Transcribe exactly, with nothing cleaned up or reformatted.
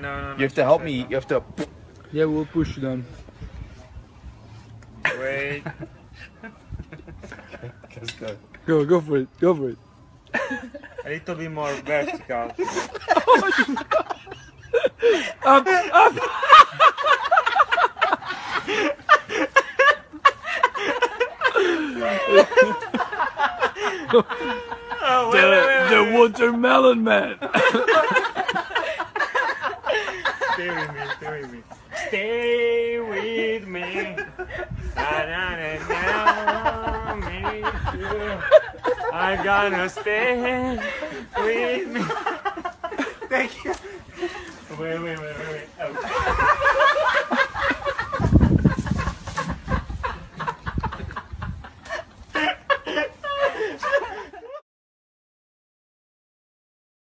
no, no. You have to help me. You have to. Yeah, we'll push you down. Wait. Let's go. Go, go for it. Go for it. A little bit more vertical. Up, up. Oh, wait, the, wait, wait, the wait. watermelon man. Stay with me, stay with me. Stay with me. Na, na, na, na, me too. I'm gonna stay with me. Thank you. Wait, wait, wait, wait.